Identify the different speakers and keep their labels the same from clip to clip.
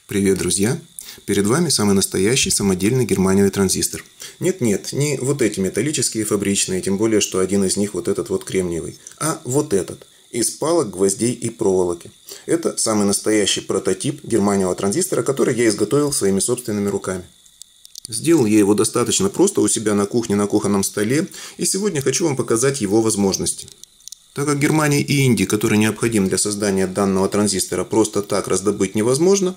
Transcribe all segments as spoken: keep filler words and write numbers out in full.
Speaker 1: Привет, друзья! Перед вами самый настоящий самодельный германиевый транзистор. Нет-нет, не вот эти металлические фабричные, тем более, что один из них вот этот вот кремниевый, а вот этот, из палок, гвоздей и проволоки. Это самый настоящий прототип германиевого транзистора, который я изготовил своими собственными руками. Сделал я его достаточно просто у себя на кухне, на кухонном столе, и сегодня хочу вам показать его возможности. Так как германий и индий, который необходим для создания данного транзистора, просто так раздобыть невозможно,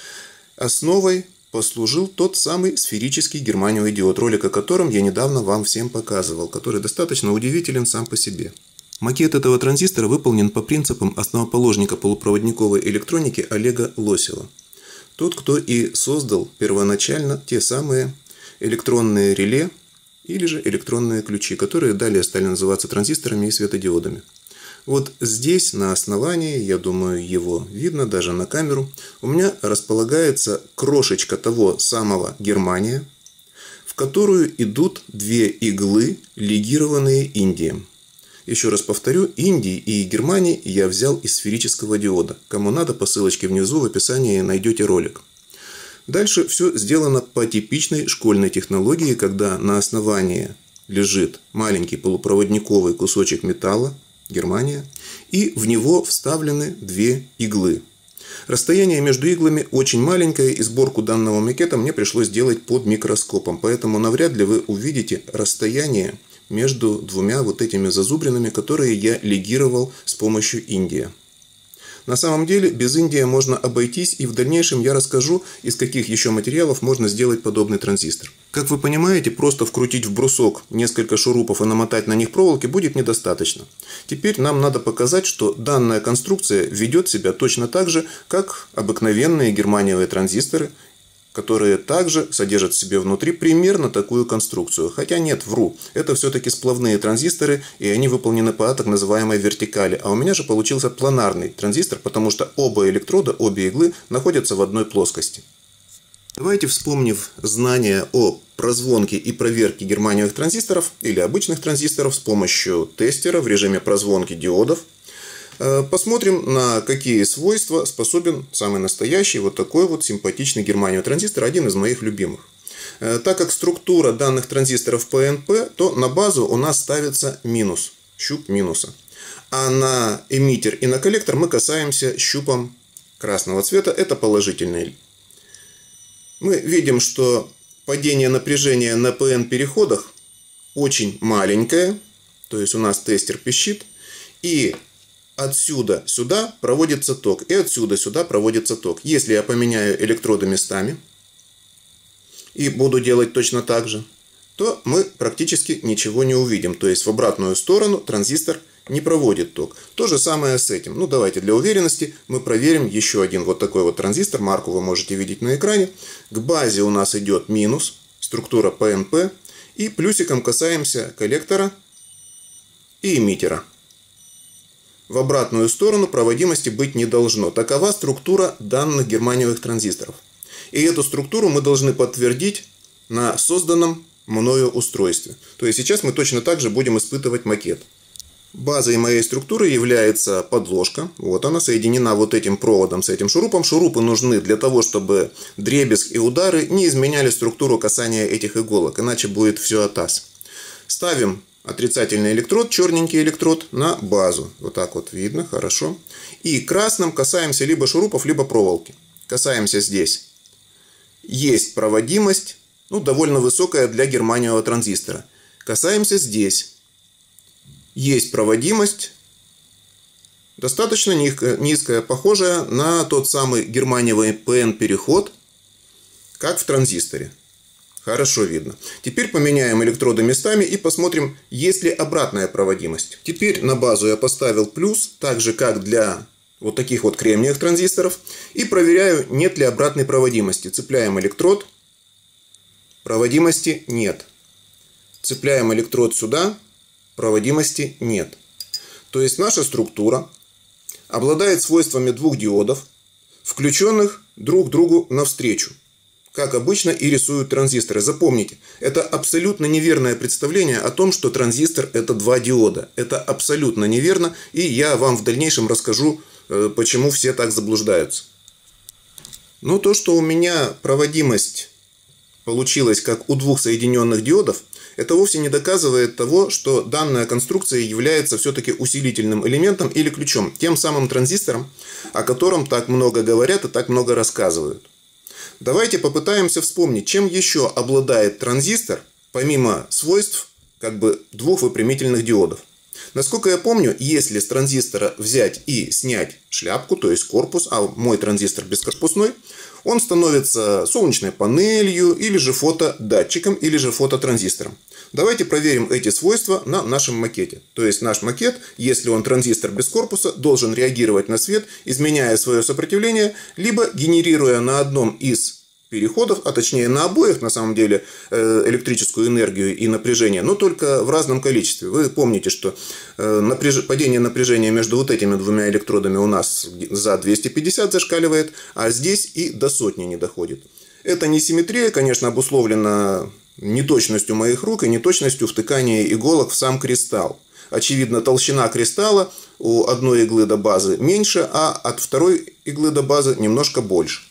Speaker 1: основой послужил тот самый сферический германиевый диод, ролик о котором я недавно вам всем показывал, который достаточно удивителен сам по себе. Макет этого транзистора выполнен по принципам основоположника полупроводниковой электроники Олега Лосева. Тот, кто и создал первоначально те самые электронные реле или же электронные ключи, которые далее стали называться транзисторами и светодиодами. Вот здесь, на основании, я думаю, его видно даже на камеру, у меня располагается крошечка того самого германия, в которую идут две иглы, легированные индием. Еще раз повторю, индий и германий я взял из сферического диода. Кому надо, по ссылочке внизу в описании найдете ролик. Дальше все сделано по типичной школьной технологии, когда на основании лежит маленький полупроводниковый кусочек металла, германия, и в него вставлены две иглы. Расстояние между иглами очень маленькое, и сборку данного макета мне пришлось делать под микроскопом, поэтому навряд ли вы увидите расстояние между двумя вот этими зазубринами, которые я легировал с помощью индия. На самом деле без индия можно обойтись, и в дальнейшем я расскажу, из каких еще материалов можно сделать подобный транзистор. Как вы понимаете, просто вкрутить в брусок несколько шурупов и намотать на них проволоки будет недостаточно. Теперь нам надо показать, что данная конструкция ведет себя точно так же, как обыкновенные германиевые транзисторы, которые также содержат в себе внутри примерно такую конструкцию. Хотя нет, вру. Это все-таки сплавные транзисторы, и они выполнены по так называемой вертикали. А у меня же получился планарный транзистор, потому что оба электрода, обе иглы находятся в одной плоскости. Давайте, вспомнив знания о прозвонке и проверке германиевых транзисторов или обычных транзисторов с помощью тестера в режиме прозвонки диодов, посмотрим, на какие свойства способен самый настоящий вот такой вот симпатичный германиевый транзистор, один из моих любимых. Так как структура данных транзисторов пэ эн пэ, то на базу у нас ставится минус, щуп минуса. А на эмиттер и на коллектор мы касаемся щупом красного цвета, это положительный. Мы видим, что падение напряжения на пэ эн переходах очень маленькое, то есть у нас тестер пищит, и отсюда сюда проводится ток, и отсюда сюда проводится ток. Если я поменяю электроды местами и буду делать точно так же, то мы практически ничего не увидим. То есть в обратную сторону транзистор не проводит ток. То же самое с этим. Ну давайте для уверенности мы проверим еще один вот такой вот транзистор. Марку вы можете видеть на экране. К базе у нас идет минус, структура пэ эн пэ, и плюсиком касаемся коллектора и эмиттера. В обратную сторону проводимости быть не должно. Такова структура данных германиевых транзисторов. И эту структуру мы должны подтвердить на созданном мною устройстве. То есть сейчас мы точно так же будем испытывать макет. Базой моей структуры является подложка. Вот она соединена вот этим проводом с этим шурупом. Шурупы нужны для того, чтобы дребезг и удары не изменяли структуру касания этих иголок. Иначе будет все атас. Ставим отрицательный электрод, черненький электрод, на базу. Вот так вот видно, хорошо. И красным касаемся либо шурупов, либо проволоки. Касаемся здесь. Есть проводимость, ну, довольно высокая для германиевого транзистора. Касаемся здесь. Есть проводимость, достаточно низкая, похожая на тот самый германиевый пэ эн переход, как в транзисторе. Хорошо видно. Теперь поменяем электроды местами и посмотрим, есть ли обратная проводимость. Теперь на базу я поставил плюс, так же как для вот таких вот кремниевых транзисторов. И проверяю, нет ли обратной проводимости. Цепляем электрод. Проводимости нет. Цепляем электрод сюда. Проводимости нет. То есть наша структура обладает свойствами двух диодов, включенных друг другу навстречу. Как обычно и рисуют транзисторы. Запомните, это абсолютно неверное представление о том, что транзистор это два диода. Это абсолютно неверно, и я вам в дальнейшем расскажу, почему все так заблуждаются. Но то, что у меня проводимость получилась как у двух соединенных диодов, это вовсе не доказывает того, что данная конструкция является все-таки усилительным элементом или ключом, тем самым транзистором, о котором так много говорят и так много рассказывают. Давайте попытаемся вспомнить, чем еще обладает транзистор, помимо свойств как бы двух выпрямительных диодов. Насколько я помню, если с транзистора взять и снять шляпку, то есть корпус, а мой транзистор бескорпусной, он становится солнечной панелью, или же фотодатчиком, или же фототранзистором. Давайте проверим эти свойства на нашем макете. То есть наш макет, если он транзистор без корпуса, должен реагировать на свет, изменяя свое сопротивление, либо генерируя на одном из переходов, а точнее на обоих, на самом деле, электрическую энергию и напряжение, но только в разном количестве. Вы помните, что напряж... падение напряжения между вот этими двумя электродами у нас за двести пятьдесят зашкаливает, а здесь и до сотни не доходит. Эта несимметрия, конечно, обусловлена неточностью моих рук и неточностью втыкания иголок в сам кристалл. Очевидно, толщина кристалла у одной иглы до базы меньше, а от второй иглы до базы немножко больше.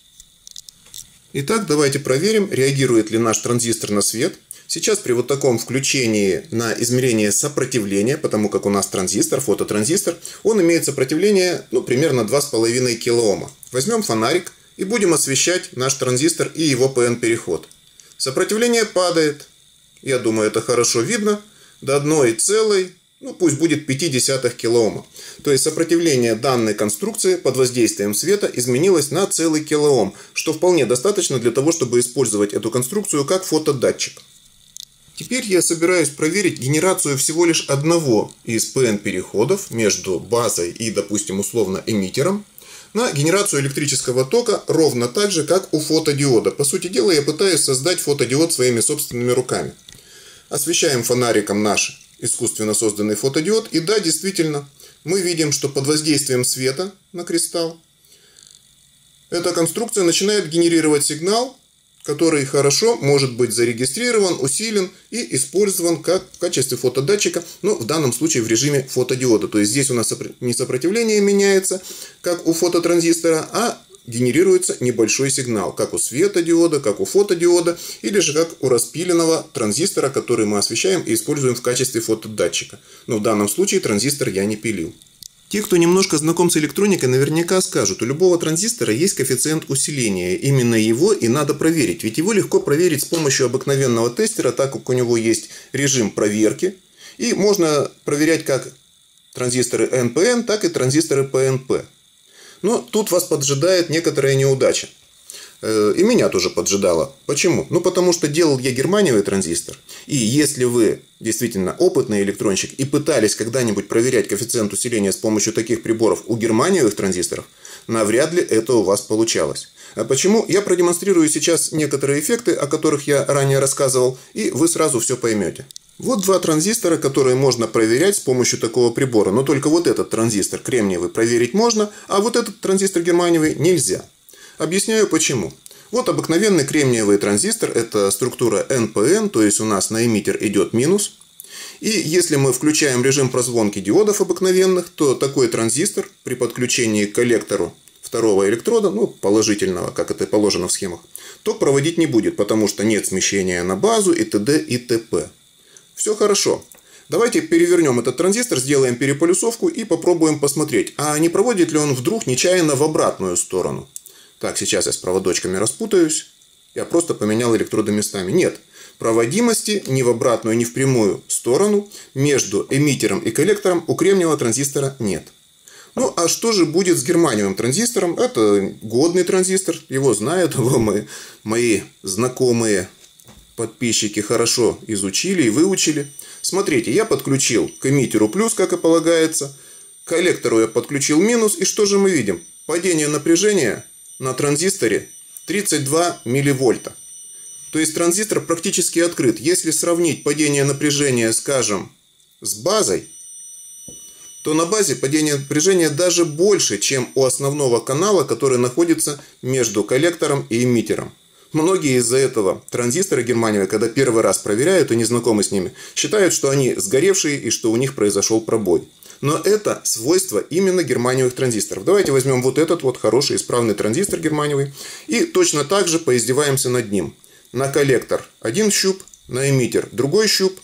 Speaker 1: Итак, давайте проверим, реагирует ли наш транзистор на свет. Сейчас при вот таком включении на измерение сопротивления, потому как у нас транзистор, фототранзистор, он имеет сопротивление ну, примерно два с половиной килоома. Возьмем фонарик и будем освещать наш транзистор и его пэ эн-переход. Сопротивление падает, я думаю, это хорошо видно, до одной целой, ну пусть будет пять десятых килоома. То есть сопротивление данной конструкции под воздействием света изменилось на целый килоом, что вполне достаточно для того, чтобы использовать эту конструкцию как фотодатчик. Теперь я собираюсь проверить генерацию всего лишь одного из пэ эн-переходов между базой и, допустим, условно эмиттером на генерацию электрического тока ровно так же, как у фотодиода. По сути дела, я пытаюсь создать фотодиод своими собственными руками. Освещаем фонариком наш искусственно созданный фотодиод. И да, действительно, мы видим, что под воздействием света на кристалл эта конструкция начинает генерировать сигнал, который хорошо может быть зарегистрирован, усилен и использован как в качестве фотодатчика, но в данном случае в режиме фотодиода. То есть здесь у нас не сопротивление меняется, как у фототранзистора, а генерируется небольшой сигнал, как у светодиода, как у фотодиода, или же как у распиленного транзистора, который мы освещаем и используем в качестве фотодатчика. Но в данном случае транзистор я не пилил. Те, кто немножко знаком с электроникой, наверняка скажут, у любого транзистора есть коэффициент усиления. Именно его и надо проверить. Ведь его легко проверить с помощью обыкновенного тестера, так как у него есть режим проверки. И можно проверять как транзисторы эн пэ эн, так и транзисторы пэ эн пэ. Но тут вас поджидает некоторая неудача. И меня тоже поджидало. Почему? Ну, потому что делал я германиевый транзистор. И если вы действительно опытный электронщик и пытались когда-нибудь проверять коэффициент усиления с помощью таких приборов у германиевых транзисторов, навряд ли это у вас получалось. А почему? Я продемонстрирую сейчас некоторые эффекты, о которых я ранее рассказывал, и вы сразу все поймете. Вот два транзистора, которые можно проверять с помощью такого прибора. Но только вот этот транзистор кремниевый проверить можно, а вот этот транзистор германиевый нельзя. Объясняю почему. Вот обыкновенный кремниевый транзистор, это структура эн пэ эн, то есть у нас на эмиттер идет минус. И если мы включаем режим прозвонки диодов обыкновенных, то такой транзистор при подключении к коллектору второго электрода, ну положительного, как это положено в схемах, ток проводить не будет, потому что нет смещения на базу и т.д. и т.п. Все хорошо. Давайте перевернем этот транзистор, сделаем переполюсовку и попробуем посмотреть, а не проводит ли он вдруг нечаянно в обратную сторону. Так, сейчас я с проводочками распутаюсь. Я просто поменял электроды местами. Нет, проводимости ни в обратную, ни в прямую сторону между эмиттером и коллектором у кремниевого транзистора нет. Ну, а что же будет с германиевым транзистором? Это годный транзистор, его знают, его мои, мои знакомые подписчики хорошо изучили и выучили. Смотрите, я подключил к эмиттеру плюс, как и полагается. К коллектору я подключил минус. И что же мы видим? Падение напряжения на транзисторе тридцать два милливольта. То есть транзистор практически открыт. Если сравнить падение напряжения, скажем, с базой, то на базе падение напряжения даже больше, чем у основного канала, который находится между коллектором и эмиттером. Многие из-за этого транзисторы германиевые, когда первый раз проверяют и не знакомы с ними, считают, что они сгоревшие и что у них произошел пробой. Но это свойство именно германиевых транзисторов. Давайте возьмем вот этот вот хороший исправный транзистор германиевый и точно так же поиздеваемся над ним. На коллектор один щуп, на эмиттер другой щуп.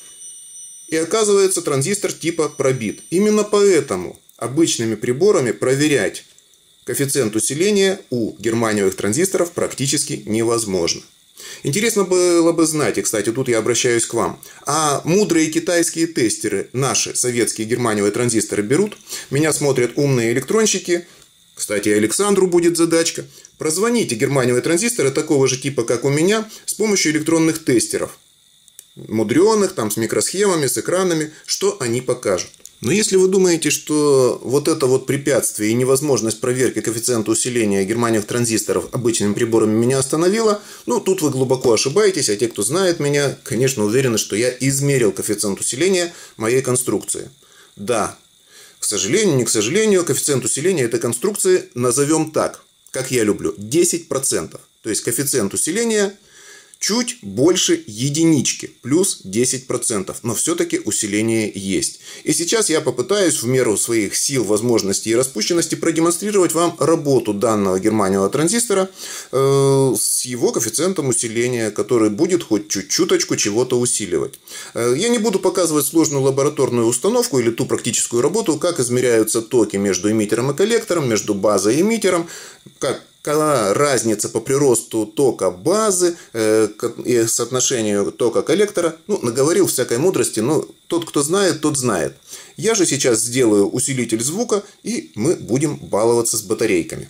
Speaker 1: И оказывается, транзистор типа пробит. Именно поэтому обычными приборами проверять коэффициент усиления у германиевых транзисторов практически невозможно. Интересно было бы знать, и, кстати, тут я обращаюсь к вам, а мудрые китайские тестеры наши советские германиевые транзисторы берут? Меня смотрят умные электронщики. Кстати, Александру будет задачка. Прозвоните германиевые транзисторы такого же типа, как у меня, с помощью электронных тестеров. Мудреных, там, с микросхемами, с экранами, что они покажут. Но если вы думаете, что вот это вот препятствие и невозможность проверки коэффициента усиления германиевых транзисторов обычными приборами меня остановило, ну, тут вы глубоко ошибаетесь, а те, кто знает меня, конечно, уверены, что я измерил коэффициент усиления моей конструкции. Да, к сожалению, не к сожалению, коэффициент усиления этой конструкции назовем так, как я люблю, десять процентов. То есть коэффициент усиления чуть больше единички, плюс десять процентов, но все-таки усиление есть. И сейчас я попытаюсь в меру своих сил, возможностей и распущенности продемонстрировать вам работу данного германиевого транзистора э, с его коэффициентом усиления, который будет хоть чуть-чуточку чего-то усиливать. Э, я не буду показывать сложную лабораторную установку или ту практическую работу, как измеряются токи между эмиттером и коллектором, между базой и эмиттером, как Какая разница по приросту тока базы э, и соотношению тока коллектора. Ну, наговорил всякой мудрости, но тот, кто знает, тот знает. Я же сейчас сделаю усилитель звука, и мы будем баловаться с батарейками.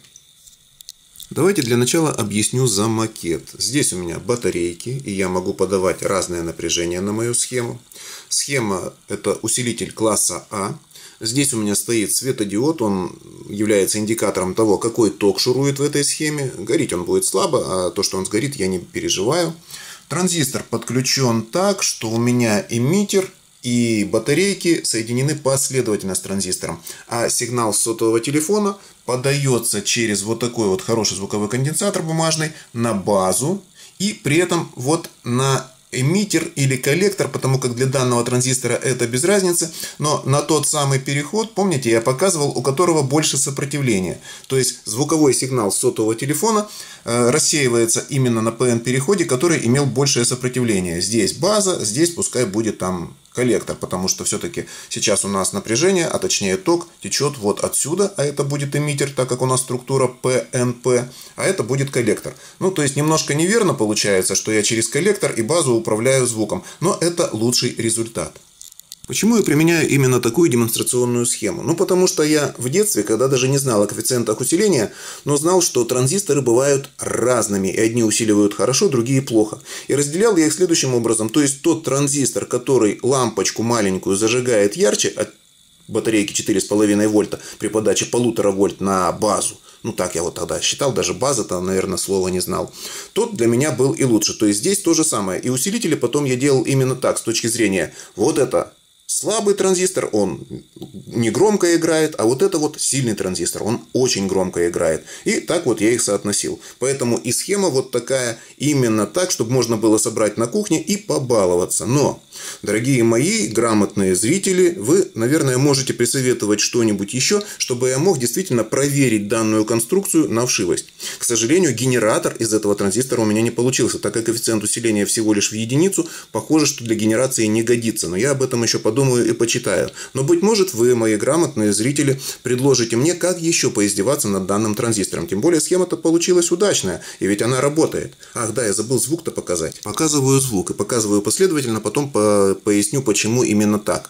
Speaker 1: Давайте для начала объясню за макет. Здесь у меня батарейки, и я могу подавать разное напряжение на мою схему. Схема – это усилитель класса А. Здесь у меня стоит светодиод, он является индикатором того, какой ток шурует в этой схеме. Гореть он будет слабо, а то, что он сгорит, я не переживаю. Транзистор подключен так, что у меня эмиттер и батарейки соединены последовательно с транзистором. А сигнал с сотового телефона подается через вот такой вот хороший звуковой конденсатор бумажный на базу. И при этом вот на эмиттер или коллектор, потому как для данного транзистора это без разницы, но на тот самый переход, помните, я показывал, у которого больше сопротивления. То есть звуковой сигнал с сотового телефона э, рассеивается именно на пэ эн-переходе, который имел большее сопротивление. Здесь база, здесь пускай будет там коллектор, потому что все-таки сейчас у нас напряжение, а точнее ток, течет вот отсюда, а это будет эмиттер, так как у нас структура пэ эн пэ, а это будет коллектор. Ну, то есть немножко неверно получается, что я через коллектор и базу управляю звуком, но это лучший результат. Почему я применяю именно такую демонстрационную схему? Ну, потому что я в детстве, когда даже не знал о коэффициентах усиления, но знал, что транзисторы бывают разными, и одни усиливают хорошо, другие плохо. И разделял я их следующим образом. То есть, тот транзистор, который лампочку маленькую зажигает ярче от батарейки четыре с половиной вольта при подаче полутора вольт на базу, ну так я вот тогда считал, даже база-то, наверное, слова не знал, тот для меня был и лучше. То есть, здесь то же самое. И усилители потом я делал именно так, с точки зрения вот это слабый транзистор, он не громко играет, а вот это вот сильный транзистор, он очень громко играет. И так вот я их соотносил. Поэтому и схема вот такая, именно так, чтобы можно было собрать на кухне и побаловаться. Но, дорогие мои грамотные зрители, вы, наверное, можете присоветовать что-нибудь еще, чтобы я мог действительно проверить данную конструкцию на вшивость. К сожалению, генератор из этого транзистора у меня не получился, так как коэффициент усиления всего лишь в единицу, похоже, что для генерации не годится. Но я об этом еще подумаю и почитаю. Но, быть может, вы, мои грамотные зрители, предложите мне, как еще поиздеваться над данным транзистором. Тем более, схема-то получилась удачная, и ведь она работает. Ах да, я забыл звук-то показать. Показываю звук и показываю последовательно, потом по поясню, почему именно так.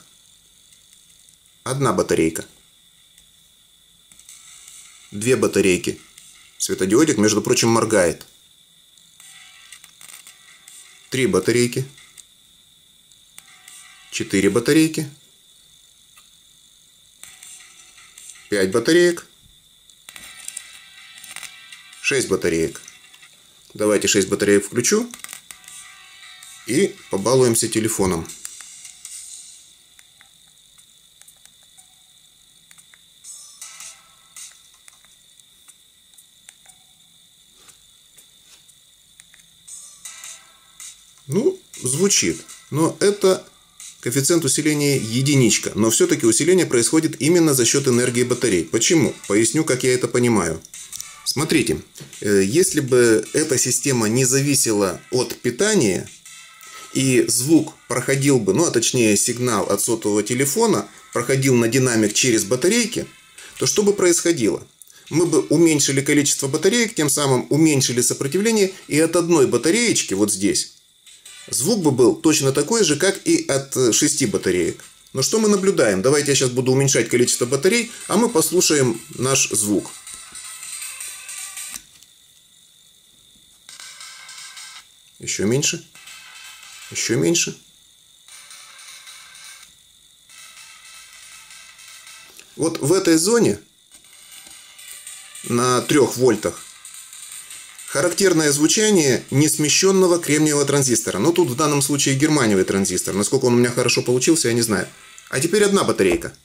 Speaker 1: Одна батарейка. Две батарейки. Светодиодик, между прочим, моргает. Три батарейки. Четыре батарейки. Пять батареек. Шесть батареек. Давайте шесть батареек включу. И побалуемся телефоном. Ну, звучит. Но это Коэффициент усиления единичка, но все-таки усиление происходит именно за счет энергии батарей. Почему? Поясню, как я это понимаю. Смотрите, если бы эта система не зависела от питания, и звук проходил бы, ну а точнее сигнал от сотового телефона проходил на динамик через батарейки, то что бы происходило? Мы бы уменьшили количество батареек, тем самым уменьшили сопротивление, и от одной батареечки вот здесь звук бы был точно такой же, как и от шести батареек. Но что мы наблюдаем? Давайте я сейчас буду уменьшать количество батарей, а мы послушаем наш звук. Еще меньше. Еще меньше. Вот в этой зоне на трёх вольтах характерное звучание несмещенного кремниевого транзистора. Но тут в данном случае германиевый транзистор. Насколько он у меня хорошо получился, я не знаю. А теперь одна батарейка.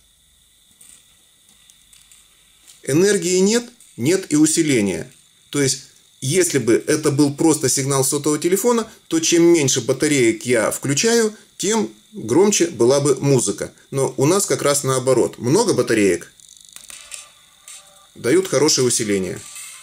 Speaker 1: Энергии нет, нет и усиления. То есть, если бы это был просто сигнал сотового телефона, то чем меньше батареек я включаю, тем громче была бы музыка. Но у нас как раз наоборот. Много батареек дают хорошее усиление.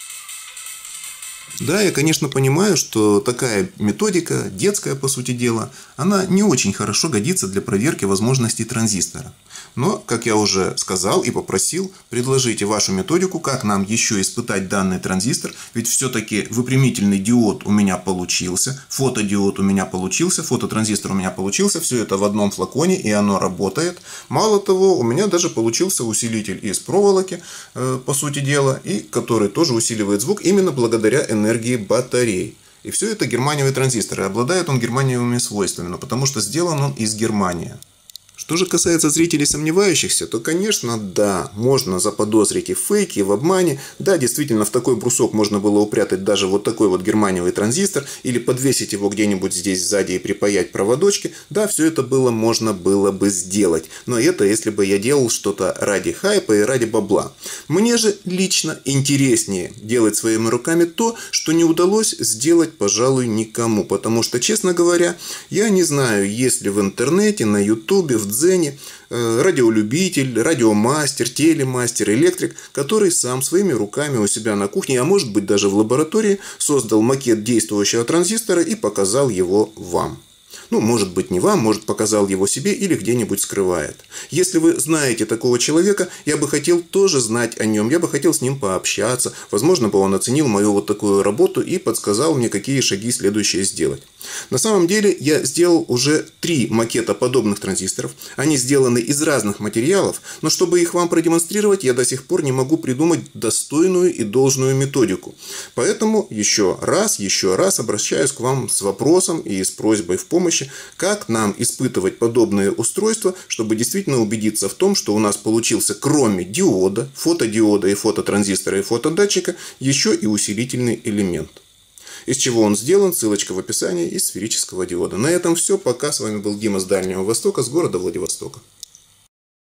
Speaker 1: Да, я, конечно, понимаю, что такая методика, детская по сути дела, она не очень хорошо годится для проверки возможностей транзистора. Но, как я уже сказал и попросил, предложите вашу методику, как нам еще испытать данный транзистор. Ведь все-таки выпрямительный диод у меня получился, фотодиод у меня получился, фототранзистор у меня получился. Все это в одном флаконе, и оно работает. Мало того, у меня даже получился усилитель из проволоки, э, по сути дела, и который тоже усиливает звук именно благодаря энергии батарей. И все это германиевый транзистор. И обладает он германиевыми свойствами, но потому что сделан он из Германии. Что же касается зрителей сомневающихся, то, конечно, да, можно заподозрить и в фейке, и в обмане. Да, действительно, в такой брусок можно было упрятать даже вот такой вот германиевый транзистор, или подвесить его где-нибудь здесь сзади и припаять проводочки. Да, все это было можно было бы сделать. Но это если бы я делал что-то ради хайпа и ради бабла. Мне же лично интереснее делать своими руками то, что не удалось сделать, пожалуй, никому. Потому что, честно говоря, я не знаю, есть ли в интернете, на ютубе, в Дзене радиолюбитель, радиомастер, телемастер, электрик, который сам своими руками у себя на кухне, а может быть даже в лаборатории, создал макет действующего транзистора и показал его вам. Ну, может быть, не вам, может, показал его себе или где-нибудь скрывает. Если вы знаете такого человека, я бы хотел тоже знать о нем, я бы хотел с ним пообщаться. Возможно, бы он оценил мою вот такую работу и подсказал мне, какие шаги следующие сделать. На самом деле, я сделал уже три макета подобных транзисторов. Они сделаны из разных материалов, но чтобы их вам продемонстрировать, я до сих пор не могу придумать достойную и должную методику. Поэтому еще раз, еще раз обращаюсь к вам с вопросом и с просьбой в помощь, как нам испытывать подобные устройства, чтобы действительно убедиться в том, что у нас получился кроме диода, фотодиода и фототранзистора и фотодатчика еще и усилительный элемент. Из чего он сделан, ссылочка в описании, из сферического диода. На этом все. Пока. С вами был Дима с Дальнего Востока, с города Владивостока.